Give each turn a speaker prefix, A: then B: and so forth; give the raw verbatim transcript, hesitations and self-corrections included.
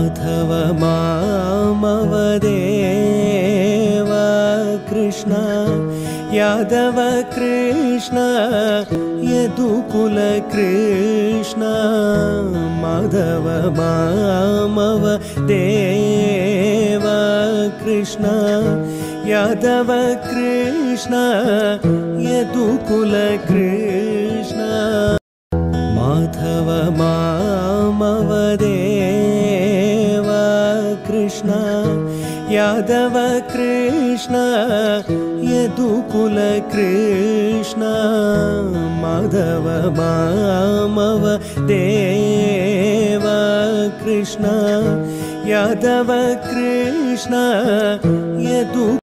A: Madhava मामवदेव Krishna Yadava Krishna यदुकुल Krishna Madhava मामवदेव Krishna Yadava Krishna यदुकुल Krishna Madhava मामवदेव Krishna Yadava Krishna यदुकुल Krishna Madhava मामवदेव Krishna Yadava Krishna Yadu